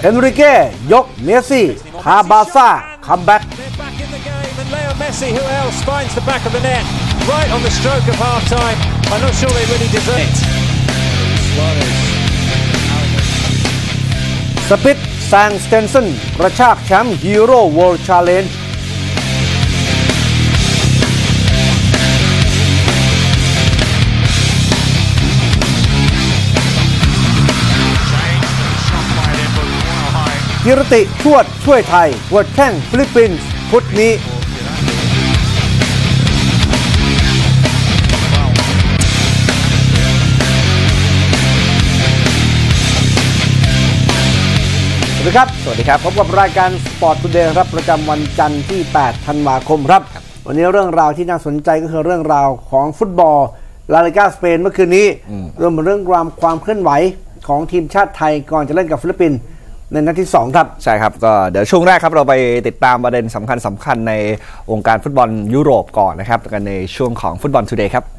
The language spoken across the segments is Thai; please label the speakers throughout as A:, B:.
A: เอนริเก้ยกเมสซี่พาบาซ่าคัมแบ็ก
B: Leo Messi, who else finds the back of the net right on the stroke of half time. I'm not sure they really deserve it.
A: สปิทแซงสเตนเซนกระชากแชมป์ฮีโร่เวิลด์ชาเลนจ์กิรติชวดช่วยไทยเวิร์ดแข่งฟิลิปปินส์พุธนี้สวัสดีครับพบกับรายการ Sport Today ครับประจำวันจันทร์ที่ 8 ธันวาคมครับวันนี้เรื่องราวที่น่าสนใจก็คือเรื่องราวของฟุตบอลลาลิก้าสเปนเมื่อคืนนี้รวมถึงเรื่องความเคลื่อนไหวของทีมชาติไทยก่อนจะเล่นกับฟิลิปปินส์ในนัดที่2ครับ
C: ใช่ครับก็เดี๋ยวช่วงแรกครับเราไปติดตามประเด็นสำคัญในวงการฟุตบอลยุโรปก่อนนะครับกันในช่วงของฟุตบอล Today ครับ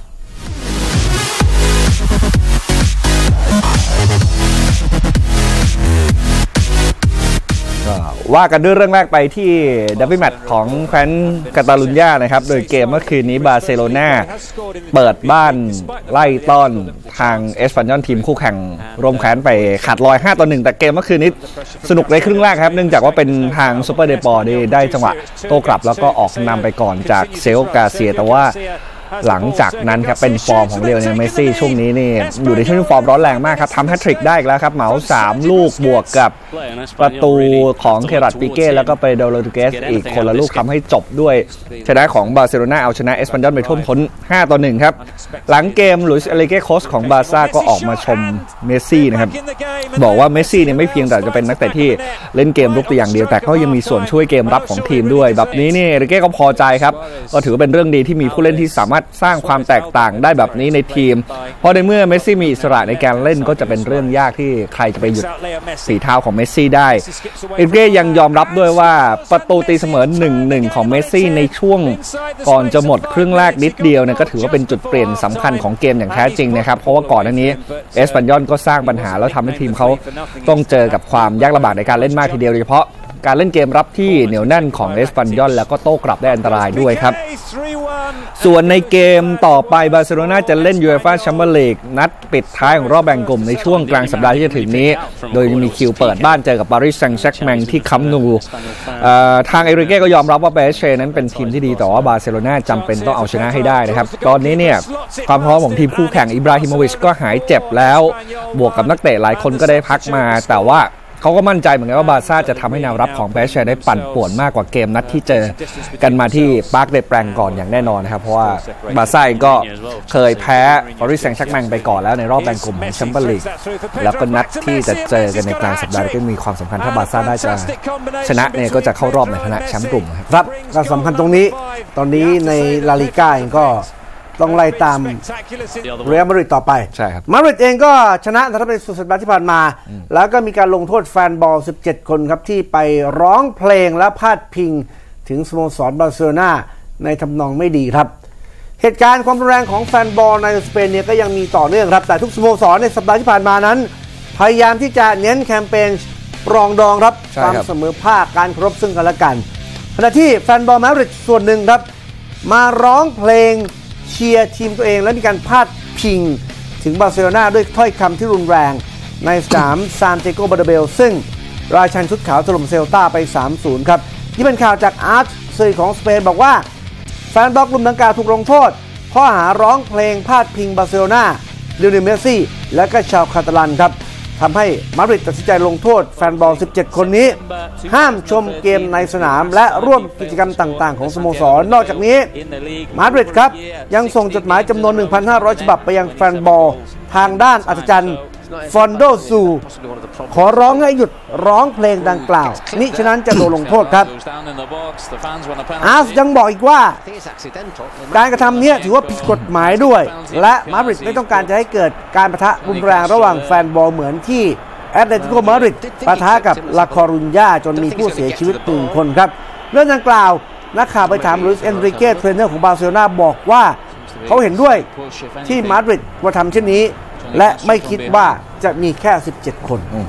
C: ว่ากันด้วยเรื่องแรกไปที่เดร์บี้แมตช์ของแคว้นกาตาลุญญานะครับโดยเกมเมื่อคืนนี้บาร์เซโลนาเปิดบ้านไล่ต้อนทางเอสปันยอลทีมคู่แข่งรวมแขนไปขาดลอย5-1แต่เกมเมื่อคืนนี้สนุกในครึ่งแรกครับเนื่องจากว่าเป็นทางซูเปอร์เดปอร์ได้จังหวะโต้กลับแล้วก็ออกนำไปก่อนจากเซลกาเซียแต่ว่าหลังจากนั้นครับเป็นฟอร์มของเลโอเนลเมสซี่ช่วงนี้นี่อยู่ในช่วงที่ฟอร์มร้อนแรงมากครับทำแฮตทริกได้อีกแล้วครับเหมา3ลูกบวกกับประตูของเครัตปิเก้แล้วก็ไปโดโรตุเกสอีกคนละลูกทำให้จบด้วยชนะของบาร์เซโลนาเอาชนะเอสปันยอลไปท่วมท้น5-1ครับหลังเกมลุยส์เอเลเก้โค้ชของบาร์ซ่าก็ออกมาชมเมสซี่นะครับบอกว่าเมสซี่เนี่ยไม่เพียงแต่จะเป็นนักเตะที่เล่นเกมรุกแต่อย่างเดียวแต่เขายังมีส่วนช่วยเกมรับของทีมด้วยแบบนี้นี่เอเลเก้ก็พอใจครับก็ถือว่าเป็นเรื่องดีที่มีผู้เล่นที่สามารถสร้างความแตกต่างได้แบบนี้ในทีมเพราะในเมื่อเมสซี่มีอิสระในการเล่นก็จะเป็นเรื่องยากที่ใครจะไปหยุดฝีเท้าของเมสซี่ได้เอเลเก้ยังยอมรับด้วยว่าประตูตีเสมอ 1-1 ของเมสซี่ในช่วงก่อนจะหมดครึ่งแรกนิดเดียวเนี่ยก็ถือว่าเป็นจุดเปลี่ยนสำคัญของเกมอย่างแท้จริงนะครับเพราะว่าก่อนหน้านี้เอสปันยอลก็สร้างปัญหาแล้วทำให้ทีมเขาต้องเจอกับความยากลำบากในการเล่นมากทีเดียวโดยเฉพาะการเล่นเกมรับที่เหนียวแน่นของเอสปันยอลแล้วก็โต้กลับได้อันตรายด้วยครับส่วนในเกมต่อไปบาร์เซโลนาจะเล่นยูเอฟ่าแชมเปี้ยนส์ลีกนัดปิดท้ายของรอบแบ่งกลุ่มในช่วงกลางสัปดาห์ที่จะถึงนี้โดยมีคิวเปิดบ้านเจอกับปารีสแซงต์แชร์กแมงที่คัมป์นูทางเอริเก้ก็ยอมรับว่าเปเช่นั้นเป็นทีมที่ดีแต่ว่าบาร์เซโลนาจำเป็นต้องเอาชนะให้ได้นะครับตอนนี้เนี่ยความพร้อมของทีมคู่แข่งอิบราฮิโมวิชก็หายเจ็บแล้วบวกกับนักเตะหลายคนก็ได้พักมาแต่ว่าเขาก็มั่นใจเหมือนกันว่าบาร์ซ่าจะทำให้แนวรับของเปเช่ได้ปั่นป่วนมากกว่าเกมนัดที่เจอกันมาที่ปาร์คเดแปรงก่อนอย่างแน่นอนนะครับเพราะว่าบาร์ซ่าก็เคยแพ้ปารีสแซงต์แชร์กแมงไปก่อนแล้วในรอบแบ่งกลุ่มของแชมเปี้ยนส์ลีกแล้วก็นัดที่จะเจอกันในกลางสัปดาห์ก็มีความสำคัญถ้าบาร์ซ่าได้จะชนะเนี่ยก็จะเข้ารอบในฐานะแชมป์กลุ่ม
A: ครับก็สำคัญตรงนี้ตอนนี้ในลาลิก้าเองก็ต้องไล่ตามเรอัลมาดริดต่อไป
C: ใช่ครับ
A: มาดริดเองก็ชนะนะครับในสุดสัปดาห์ที่ผ่านมาแล้วก็มีการลงโทษแฟนบอล17คนครับที่ไปร้องเพลงและพาดพิงถึงสโมสรบาร์เซโลนาในทำนองไม่ดีครับเหตุการณ์ความรุนแรงของแฟนบอลในสเปนเนี่ยก็ยังมีต่อเนื่องครับแต่ทุกสโมสรในสัปดาห์ที่ผ่านมานั้นพยายามที่จะเน้นแคมเปญปรองดองครับความเสมอภาคการเคารพซึ่งกันและกันขณะที่แฟนบอลมาดริดส่วนหนึ่งครับมาร้องเพลงเชียร์ทีมตัวเองและมีการพาดพิงถึงบาร์เซโลนาด้วยถ้อยคำที่รุนแรงในสนามซานเตโก บาร์นาเบลซึ่งราชันชุดขาวถล่มเซลตาไป 3-0 ครับนี่เป็นข่าวจากอาร์ตสื่อของสเปนบอกว่าแฟนบอลกลุ่มดังกล่าวถูกลงโทษข้อหาร้องเพลงพาดพิงบาร์เซโลนาลิโอเนล เมสซี่และก็ชาวคาตาลันครับทำให้มาดริดตัดสินใจลงโทษแฟนบอล17คนนี้ห้ามชมเกมในสนามและร่วมกิจกรรมต่างๆของสโมสรนอกจากนี้มาดริดครับยังส่งจดหมายจำนวน 1,500 ฉบับไปยังแฟนบอลทางด้านอัศจรรย์ฟอนโดซูขอร้องให้หยุดร้องเพลงดังกล่าวมิฉะนั้นจะโดนลงโทษครับอาร์สยังบอกอีกว่าการกระทำนี้ถือว่าผิดกฎหมายด้วยและมาดริดไม่ต้องการจะให้เกิดการปะทะรุนแรงระหว่างแฟนบอลเหมือนที่แอตเลติโกมาดริดปะทะกับลาคอรุญญาจนมีผู้เสียชีวิต1 คนครับเรื่องดังกล่าวนักข่าวไปถามลุยส์ เอนริเก้เทรนเนอร์ของบาร์เซโลนาบอกว่าเขาเห็นด้วยที่มาดริดว่าทำเช่นนี้และไม่คิดว่าจะมีแค่17 คน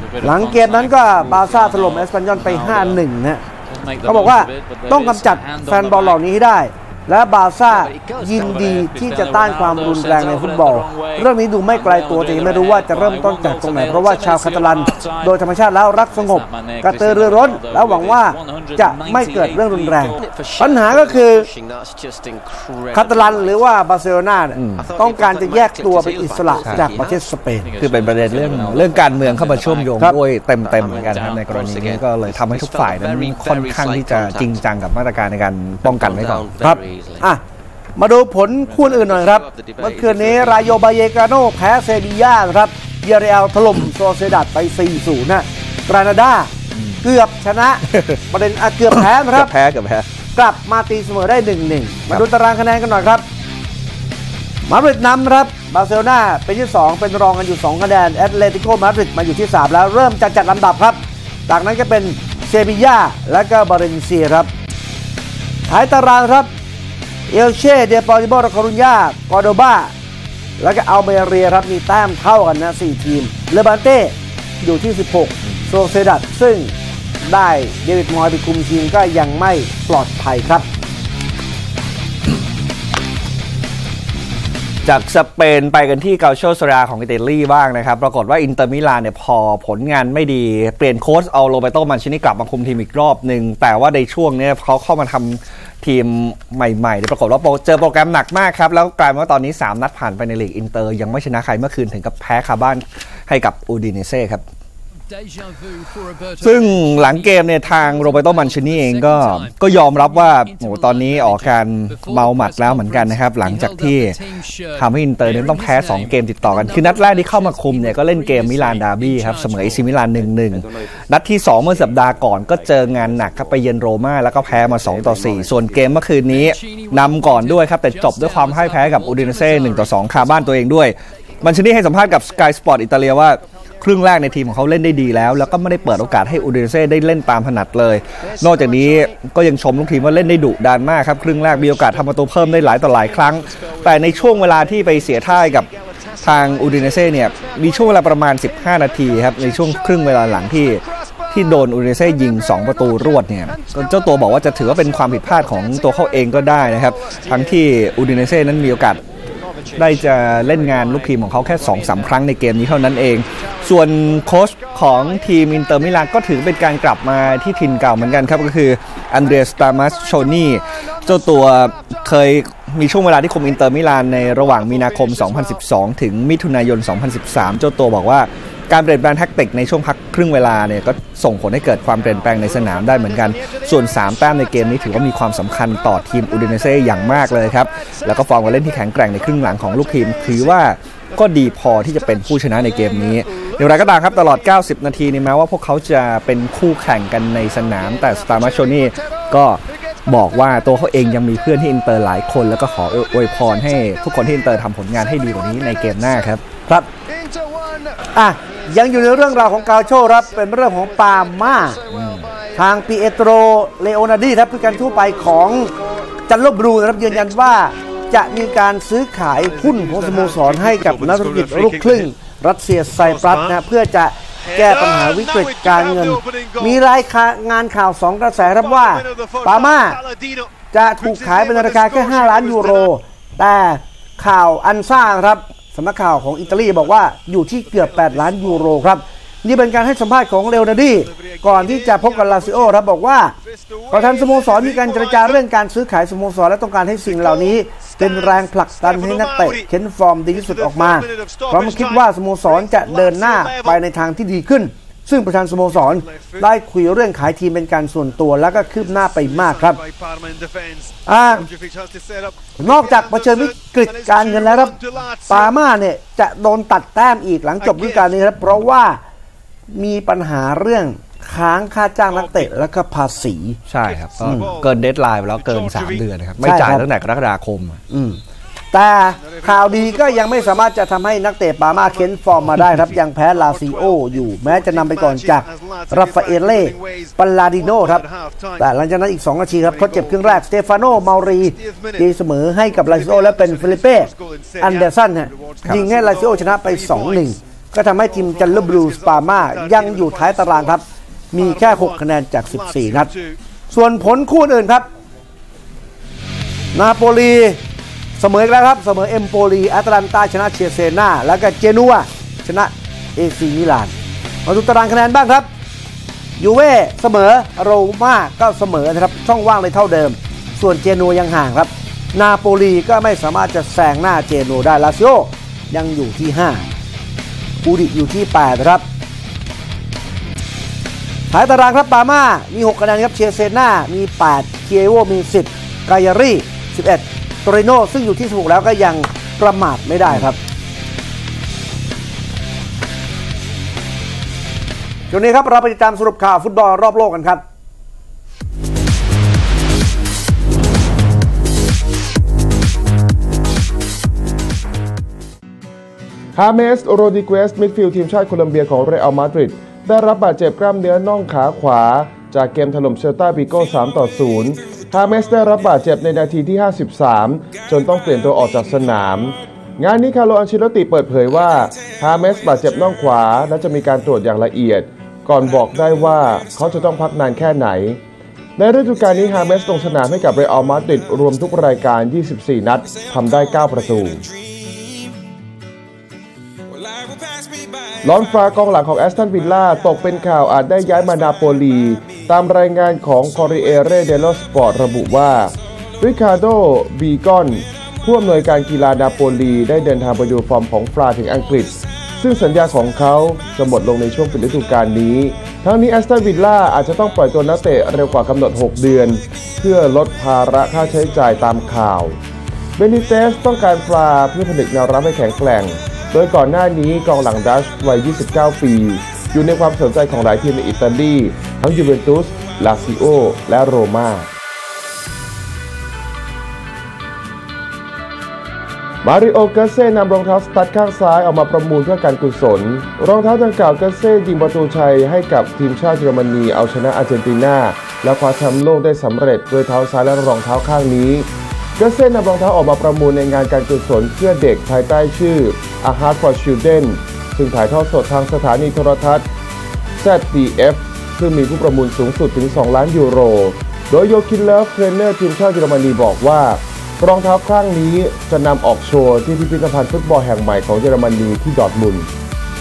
A: หลังเกมนั้นก็บาร์ซ่าถล่มเอสปันยอลไป 5-1 นะเขาบอกว่าต้องกำจัดแฟนบอลเหล่านี้ให้ได้และบาร์ซ่ายินดีที่จะต้านความรุนแรงในฟุตบอลเรื่องนี้ดูไม่ไกลตัวแต่ไม่รู้ว่าจะเริ่มต้นจากตรงไหนเพราะว่าชาวคาตาลันโดยธรรมชาติแล้วรักสงบกระตือรือร้นและหวังว่าจะไม่เกิดเรื่องรุนแรงปัญหาก็คือคาตาลันหรือว่าบาร์เซโลนาต้องการจะแยกตัวเป็นอิสระจากประเทศสเปน
C: คือเป็นประเด็นเรื่องการเมืองเข้ามาเชื่อมโยงด้วยเต็มเหมือนกันครับในกรณีนี้ก็เลยทำให้ทุกฝ่ายนั้นค่อนข้างที่จะจริงจังกับมาตรการในการป้องกันไว้ก่อน
A: ครับมาดูผลคู่อื่นหน่อยครับเมื่อคืนนี้รายโยบาเยกาโนแพ้เซบีย่าครับเยเรอัลถล่มโซเซดัดไป 4-0 นะกรานาดาเกือบชนะประเด็นเกือบแพ้นะครับ
C: เกือบแพ้
A: กลับมาตีเสมอได้ 1-1 มาดูตารางคะแนนกันหน่อยครับมาดริดนำครับบาร์เซโลนาเป็นที่2เป็นรองกันอยู่2คะแนนแอตเลติโกมาดริดมาอยู่ที่3แล้วเริ่มจัดลำดับครับจากนั้นก็เป็นเซบีย่าและก็บาเลนเซียครับท้ายตารางครับเอลเช่เดปอร์ติโบคารุญญากอร์โดบาแล้วก็อัลเมเรียครับมีแต้มเท่ากันนะ4ทีมเลบานเต้อยู่ที่16โซเซดัดซึ่งได้เดวิดมอยไปคุมทีมก็ยังไม่ปลอดภัยครับ
C: จากสเปนไปกันที่เกาโชโซราของอิตาลีบ้างนะครับปรากฏว่าอินเตอร์มิลานเนี่ยพอผลงานไม่ดีเปลี่ยนโค้ชเอาโรเบโตมันชินีกลับมาคุมทีมอีกรอบหนึ่งแต่ว่าในช่วงนี้เขาเข้ามาทำทีมใหม่ๆปรากฏว่าเจอโปรแกรมหนักมากครับแล้วกลายเป็นว่าตอนนี้3นัดผ่านไปในลีกอินเตอร์ยังไม่ชนะใครเมื่อคืนถึงกับแพ้คาบ้านให้กับอูดิเนเซ่ครับซึ่งหลังเกมเนี่ยทางโรเบโตมันชินีเองก็ยอมรับว่าโอ้ตอนนี้ออกการเมาหมัดแล้วเหมือนกันนะครับหลังจากที่ทำให้อินเตอร์เนี่ยต้องแพ้2เกมติดต่อกันคือนัดแรกที่เข้ามาคุมเนี่ยก็เล่นเกมมิลานดาร์บี้ครับเสมอเอซิมิลาน 1-1 นัดที่2เมื่อสัปดาห์ก่อนก็เจองานหนักครับไปเยือนโรม่าแล้วก็แพ้มา2-4ส่วนเกมเมื่อคืนนี้นำก่อนด้วยครับแต่จบด้วยความพ่ายแพ้กับอูดิเนเซ่1-2คาบ้านตัวเองด้วยมันชินีให้สัมภาษณ์กับ Sky Sport อิตาเลียว่าครึ่งแรกในทีมของเขาเล่นได้ดีแล้วก็ไม่ได้เปิดโอกาสให้อูดิเนเซ่ได้เล่นตามถนัดเลยนอกจากนี้ก็ยังชมลูกทีมว่าเล่นได้ดุดันมากครับครึ่งแรกมีโอกาสทำประตูเพิ่มได้หลายต่อหลายครั้งแต่ในช่วงเวลาที่ไปเสียท่ากับทางอูดิเนเซ่เนี่ยมีช่วงเวลาประมาณ15นาทีครับในช่วงครึ่งเวลาหลังที่โดนอูดิเนเซ่ยิง2ประตูรวดเนี่ยเจ้าตัวบอกว่าจะถือว่าเป็นความผิดพลาดของตัวเขาเองก็ได้นะครับทั้งที่อูดิเนเซ่นั้นมีโอกาสได้จะเล่นงานลูกทีมของเขาแค่ 2-3 ครั้งในเกมนี้เท่านั้นเองส่วนโค้ชของทีมอินเตอร์มิลานก็ถือเป็นการกลับมาที่ถิ่นเก่าเหมือนกันครับก็คืออันเดรียสตามัสโชนีเจ้าตัวเคยมีช่วงเวลาที่คุมอินเตอร์มิลานในระหว่างมีนาคม 2012 ถึงมิถุนายน 2013 เจ้าตัวบอกว่าการเปลี่ยนแปลงแท็กติกในช่วงพักครึ่งเวลาเนี่ยก็ส่งผลให้เกิดความเปลี่ยนแปลงในสนามได้เหมือนกันส่วน3แต้มในเกมนี้ถือว่ามีความสำคัญต่อทีมอูดิเนเซ่อย่างมากเลยครับแล้วก็ฟอร์มการเล่นที่แข็งแกร่งในครึ่งหลังของลูกทีมถือว่าก็ดีพอที่จะเป็นผู้ชนะในเกมนี้อย่างไรก็ตามครับตลอด90นาทีนี่แม้ว่าพวกเขาจะเป็นคู่แข่งกันในสนามแต่สตาร์มาโชนี่ก็บอกว่าตัวเขาเองยังมีเพื่อนที่อินเตอร์หลายคนแล้วก็ขออวยพรให้ทุกคนที่อินเตอร์ทำผลงานให้ดีกว่านี้ในเกมหน้าครับ
A: ยังอยู่ในเรื่องราวของกาโชครับเป็นเรื่องของปาม่าทางปิเอโตรเลโอนาร์ดีครับผู้การทั่วไปของจันโลบลูนะครับยืนยันว่าจะมีการซื้อขายหุ้นของสโมสรให้กับนักธุรกิจลูกครึ่งรัสเซียไซปรัสนะเพื่อจะแก้ปัญหาวิกฤตการเงินมีรายงานข่าว2กระแสครับว่าปาม่าจะถูกขายเป็นราคาแค่5ล้านยูโรแต่ข่าวอันซ่าครับสำนักข่าวของอิตาลีบอกว่าอยู่ที่เกือบ8ล้านยูโรครับนี่เป็นการให้สัมภาษณ์ของเลโอนาร์ดีก่อนที่จะพบกับลาซิโอครับบอกว่าประธานสโมสรมีการเจรจาเรื่องการซื้อขายสโมสรและต้องการให้สิ่งเหล่านี้เป็นแรงผลักดันให้นักเตะเค้นฟอร์มดีที่สุดออกมาเพราะมันคิดว่าสโมสรจะเดินหน้าไปในทางที่ดีขึ้นซึ่งประธานสโมสรได้คุยเรื่องขายทีมเป็นการส่วนตัวแล้วก็คืบหน้าไปมากครับนอกจากเผชิญวิกฤตการเงินแล้วครับปาม่าเนี่ยจะโดนตัดแต้มอีกหลังจบฤดูกาลนี้ครับเพราะว่ามีปัญหาเรื่องค้างค่าจ้างนักเตะและก็ภาษี
C: ใช่ครับเกินเดดไลน์ไปแล้วเกิน3เดือนนะครับไม่จ่ายตั้งแต่กรกฎาคม
A: แต่ข่าวดีก็ยังไม่สามารถจะทำให้นักเตะปาม่าเค้นฟอร์มมาได้ครับยังแพ้ลาซิโออยู่แม้จะนำไปก่อนจากราฟาเอเล่ปาลาดิโนครับแต่หลังจากนั้นอีก2นาทีครับทดเจ็บครึ่งแรกสเตฟานโนเมารีตีเสมอให้กับลาซิโอและเป็นฟิลิเป้อันเดอร์สันยิงให้ลาซิโอชนะไป 2-1 ก็ทำให้ทีมจันทบลูส์ปาม่ายังอยู่ท้ายตารางครับมีแค่6คะแนนจาก14นัดส่วนผลคู่อื่นครับนาโปลีเสมออีกแล้วครับเสมอเอมโปลีแอตแลนตาชนะเชียเซนาแล้วก็เจนัวชนะเอซีมิลานมาดูตารางคะแนนบ้างครับยูเว่เสมอโรม่าก็เสมอนะครับช่องว่างเลยเท่าเดิมส่วนเจนัวยังห่างครับนาโปลีก็ไม่สามารถจะแซงหน้าเจนัวได้ลาซิโอยังอยู่ที่5อูดิอยู่ที่8ครับท้ายตารางครับปาม่ามี6คะแนนครับเชียเซน่ามี8เคียโวมี10กายารี11โตริโนซึ่งอยู่ที่16แล้วก็ยังประมาทไม่ได้ครับช่วงนี้ครับเราไปติดตามสรุปข่าวฟุตบอลรอบโลกกันครับ
D: ฮาเมส โรดิเกสมิดฟิลด์ทีมชาติโคลัมเบียของเรอัลมาดริดได้รับบาดเจ็บกล้ามเนื้อน่องขาขวาจากเกมถล่มเซลตาบิโก้ 3-0 ฮาเมสได้รับบาดเจ็บในนาทีที่ 53 จนต้องเปลี่ยนตัวออกจากสนามงานนี้คาร์โล อันเชลอตติเปิดเผยว่าฮาเมสบาดเจ็บน่องขวาและจะมีการตรวจอย่างละเอียดก่อนบอกได้ว่าเขาจะต้องพักนานแค่ไหนในฤดูกาลนี้ฮาเมสลงสนามให้กับเรอัลมาดริดรวมทุกรายการ 24 นัดทำได้ 9 ประตูลอนฟรากองหลังของแอสตันวิลล่าตกเป็นข่าวอาจได้ย้ายมานาโปลีตามรายงานของคอริเอเรเดลสปอร์ตระบุว่าริคาร์โด บีกอนผู้อำนวยการกีฬานาโปลีได้เดินทางไปดูฟอร์มของฟราถึงอังกฤษซึ่งสัญญาของเขาจะหมดลงในช่วงปิดฤดูกาลนี้ทั้งนี้แอสตันวิลล่าอาจจะต้องปล่อยตัวนักเตะเร็วกว่ากำหนด6 เดือนเพื่อลดภาระค่าใช้จ่ายตามข่าวเบนิเตสต้องการฟราเพื่อผลิตแนวรับให้แข็งแกร่งโดยก่อนหน้านี้กองหลังดัชวัย 29 ปีอยู่ในความสนใจของหลายทีมในอิตาลีทั้งยูเวนตุส ลาซิโอ และโรม่ามาริโอ เกเซ่นำรองเท้าสตั๊ดข้างซ้ายออกมาประมูลเพื่อการกุศลรองเท้าดังกล่าวเกเซ่ยิงประตูชัยให้กับทีมชาติเยอรมนีเอาชนะอาร์เจนตินาและคว้าแชมป์โลกได้สำเร็จด้วยเท้าซ้ายและรองเท้าข้างนี้เกเซ่นำรองเท้าออกมาประมูลในงานการกุศลเพื่อเด็กภายใต้ชื่อ A Heart for Children ซึ่งถ่ายทอดสดทางสถานีโทรทัศน์ ZDF ซึ่งมีผู้ประมูลสูงสุดถึง2 ล้านยูโรโดยโยคิน เลฟ เทรนเนอร์ทีมชาติเยอรมนีบอกว่ารองเท้าข้างนี้จะนำออกโชว์ที่พิพิธภัณฑ์ฟุตบอลแห่งใหม่ของเยอรมนีที่ดอร์ทมุนด์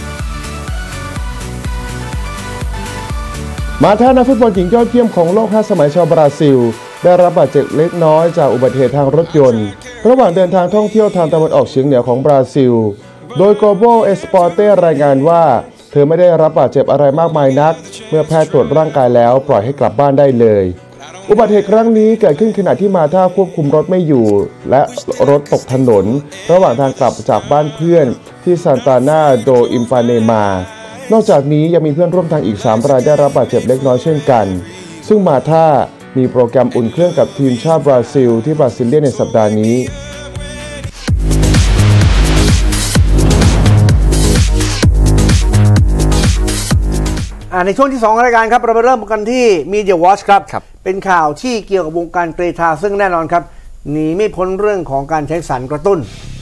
D: มาท่านักฟุตบอลหญิงยอดเยี่ยมของโลก5 สมัยชาวบราซิลได้รับบาดเจ็บเล็กน้อยจากอุบัติเหตุทางรถยนต์ระหว่างเดินทางท่องเที่ยวทางตะวันออกเฉียงเหนือของบราซิลโดย Globo Esporte รายงานว่าเธอไม่ได้รับบาดเจ็บอะไรมากมายนักเมื่อแพทย์ตรวจร่างกายแล้วปล่อยให้กลับบ้านได้เลยอุบัติเหตุครั้งนี้เกิดขึ้นขณะที่มาท่าควบคุมรถไม่อยู่และรถตกถนนระหว่างทางกลับจากบ้านเพื่อนที่ซานตานาโดอิมปาเนมานอกจากนี้ยังมีเพื่อนร่วมทางอีก3 รายได้รับบาดเจ็บเล็กน้อยเช่นกันซึ่งมาท่ามีโปรแกรมอุ่นเครื่องกับทีมชาติบราซิลที่บราซิเลียนในสัปดาห์นี้
A: ในช่วงที่2ของรายการครับเราไปเริ่มกันที่ Media Watch ครับเป็นข่าวที่เกี่ยวกับวงการกรีฑาซึ่งแน่นอนครับหนีไม่พ้นเรื่องของการใช้สารกระตุ้น